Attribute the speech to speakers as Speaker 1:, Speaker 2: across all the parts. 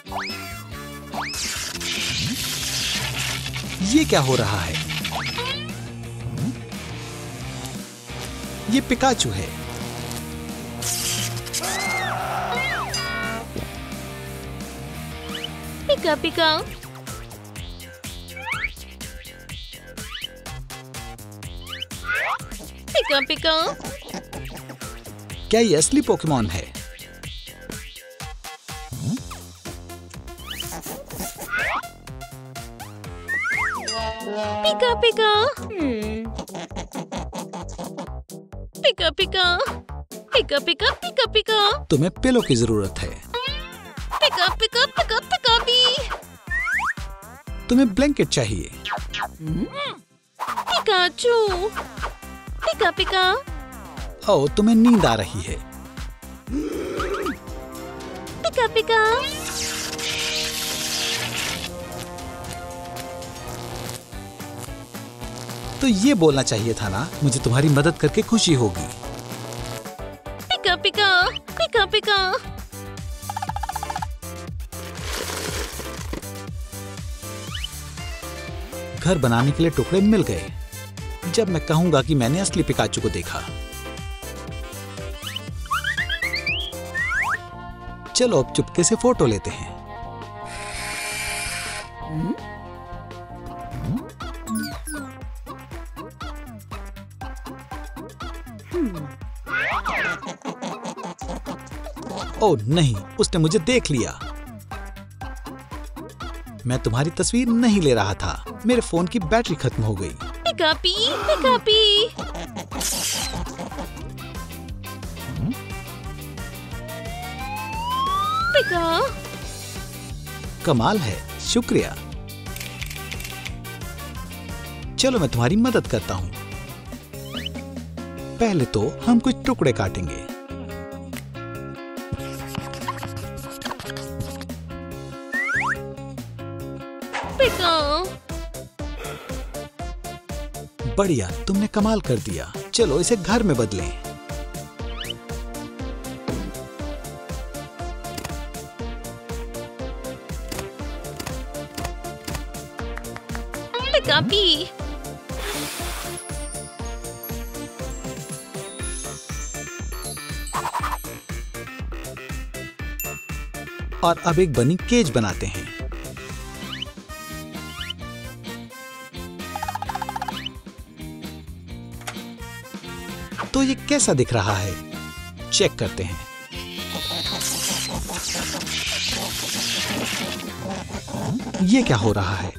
Speaker 1: ये क्या हो रहा है? ये पिकाचू है।
Speaker 2: पिका पिका। पिका पिका।
Speaker 1: क्या ये असली पोकेमॉन है?
Speaker 2: पिका पिका। पिका पिका। पिका पिका पिका पिका।
Speaker 1: तुम्हें पिलो की जरूरत है।
Speaker 2: पिका पिका पिका पिका भी।
Speaker 1: तुम्हें ब्लैंकेट चाहिए।
Speaker 2: पिकाचू। पिका पिका।
Speaker 1: ओ, तुम्हें नींद आ रही है।
Speaker 2: पिका पिका।
Speaker 1: तो ये बोलना चाहिए था ना, मुझे तुम्हारी मदद करके खुशी होगी।
Speaker 2: पिका पिका। पिका पिका।
Speaker 1: घर बनाने के लिए टुकड़े मिल गए। जब मैं कहूंगा कि मैंने असली पिकाचू को देखा। चलो अब चुपके से फोटो लेते हैं। ओह नहीं, उसने मुझे देख लिया। मैं तुम्हारी तस्वीर नहीं ले रहा था। मेरे फोन की बैटरी खत्म हो गई।
Speaker 2: पिकापी, पिकापी। पिका।
Speaker 1: कमाल है, शुक्रिया। चलो मैं तुम्हारी मदद करता हूँ। पहले तो हम कुछ टुकड़े काटेंगे।
Speaker 2: पिका।
Speaker 1: बढ़िया, तुमने कमाल कर दिया। चलो इसे घर में बदलें।
Speaker 2: पिकापी।
Speaker 1: और अब एक बनी केज बनाते हैं। तो ये कैसा दिख रहा है? चेक करते हैं। ये क्या हो रहा है?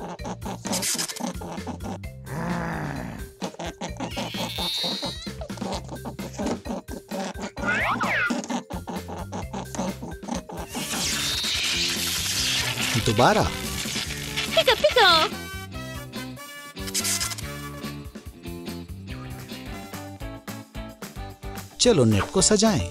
Speaker 1: दोबारा।
Speaker 2: पिका पिका।
Speaker 1: चलो नेट को सजाएं।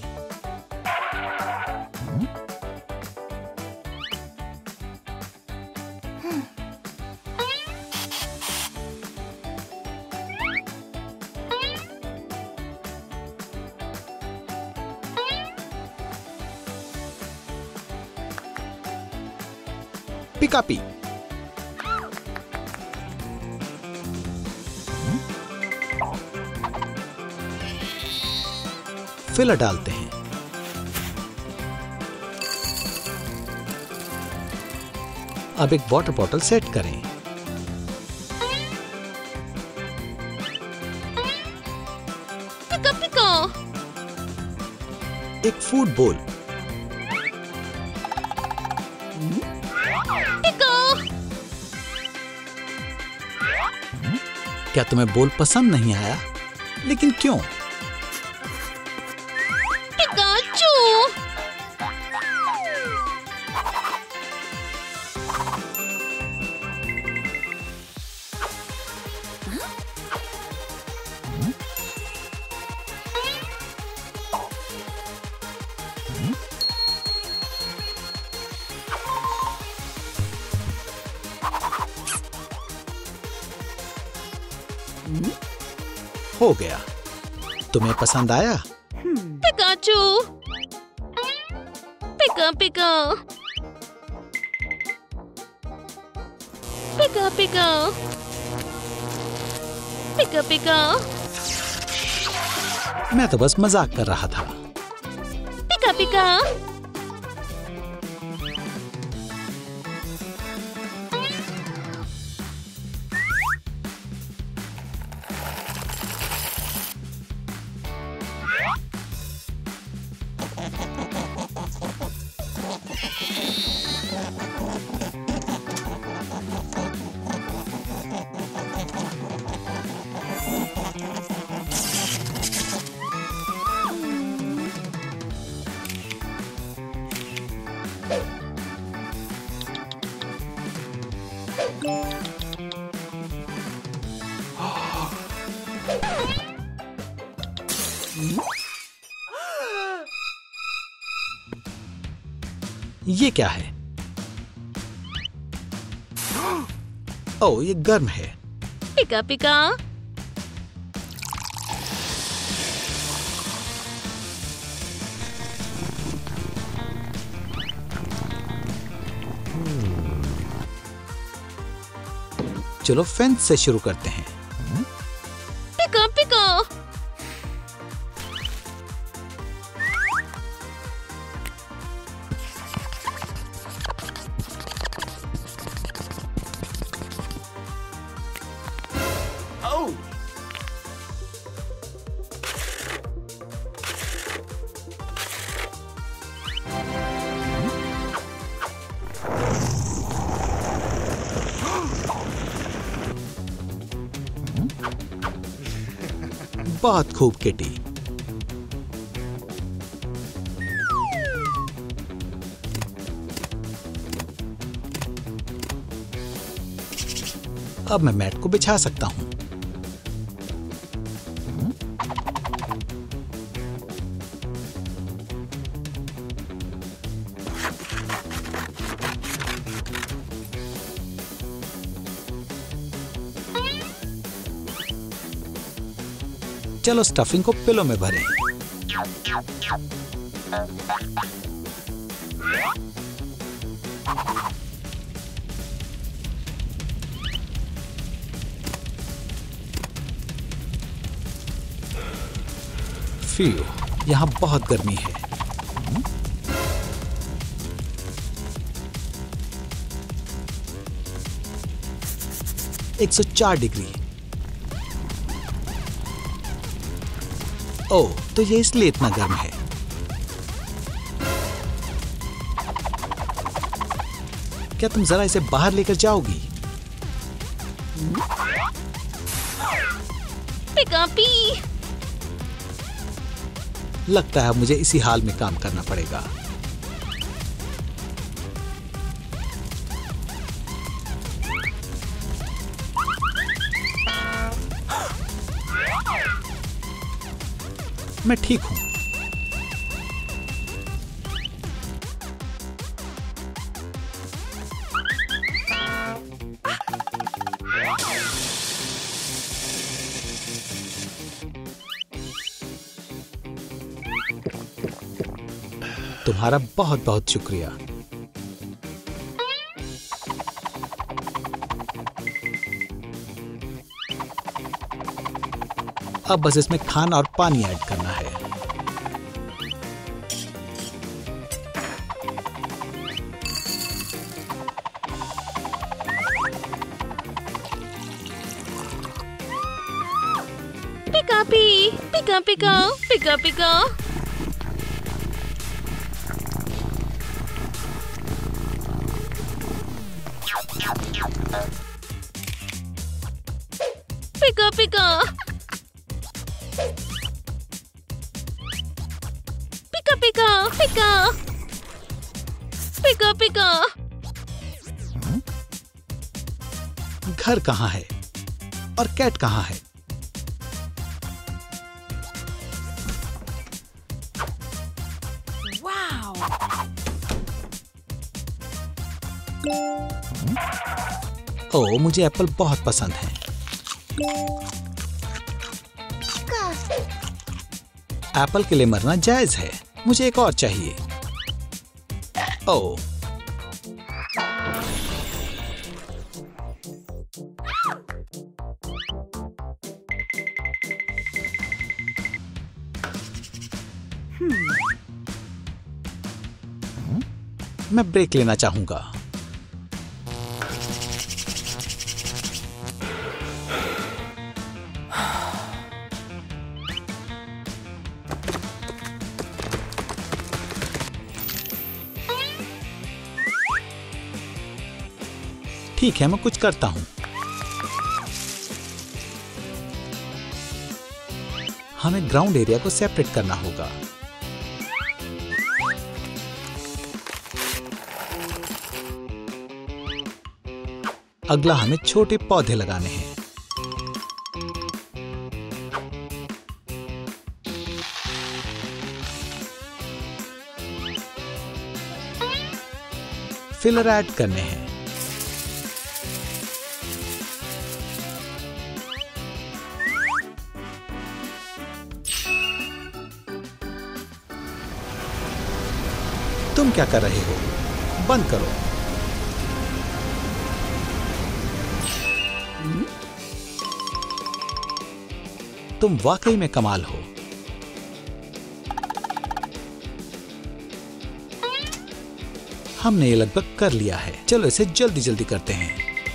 Speaker 1: पिकापी। फिलर डालते हैं। अब एक वाटर बॉटल सेट करें।
Speaker 2: पिका पिका।
Speaker 1: एक फूड बोल।
Speaker 2: पिका।
Speaker 1: क्या तुम्हें बोल पसंद नहीं आया? लेकिन क्यों?
Speaker 2: पिकाचू।
Speaker 1: हो गया। तुम्हें पसंद आया?
Speaker 2: पिकाचू। पिका पिका। पिका पिका पिका पिका
Speaker 1: मैं तो बस मजाक कर रहा था।
Speaker 2: पिका पिका
Speaker 1: ये क्या है? ओह, ये गर्म है।
Speaker 2: पिका पिका
Speaker 1: चलो फेंस से शुरू करते हैं।
Speaker 2: पिका पिका
Speaker 1: बहुत खूब किटी। अब मैं मैट को बिछा सकता हूं। चलो स्टफिंग को पिलो में भरें। फिर यहां बहुत गर्मी है। 104 डिग्री। ओह, तो ये इसलिए इतना गर्म है। क्या तुम जरा इसे बाहर लेकर जाओगी?
Speaker 2: पिका पी
Speaker 1: लगता है अब मुझे इसी हाल में काम करना पड़ेगा। मैं ठीक हूं। तुम्हारा बहुत बहुत शुक्रिया। अब बस इसमें खाना और पानी ऐड करना है।
Speaker 2: पिका पी पिका पिका पिका पिका पिका पिका पिका पिका पिका पिका पिका।
Speaker 1: घर कहाँ है और कैट कहाँ है? ओह, मुझे एप्पल बहुत पसंद है। एप्पल के लिए मरना जायज है। मुझे एक और चाहिए। ओह, मैं ब्रेक लेना चाहूंगा। ठीक है, मैं कुछ करता हूं। हमें ग्राउंड एरिया को सेपरेट करना होगा। अगला हमें छोटे पौधे लगाने हैं। फिलर ऐड करने हैं। तुम क्या कर रहे हो? बंद करो। तुम वाकई में कमाल हो। हमने ये लगभग कर लिया है। चलो इसे जल्दी जल्दी करते हैं।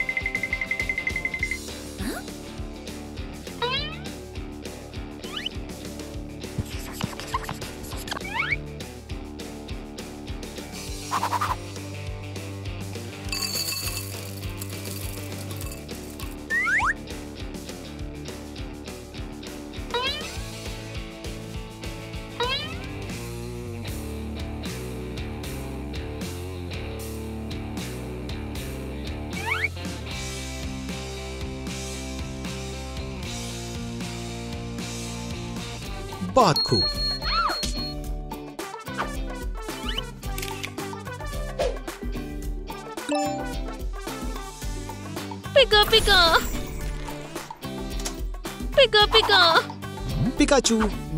Speaker 1: बहुत खूब।
Speaker 2: पिका पिका पिका पिका
Speaker 1: पिकाचू।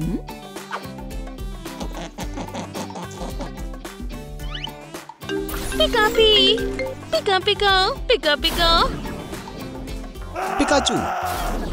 Speaker 2: पिका पिका पिका पिका
Speaker 1: पिकाचू।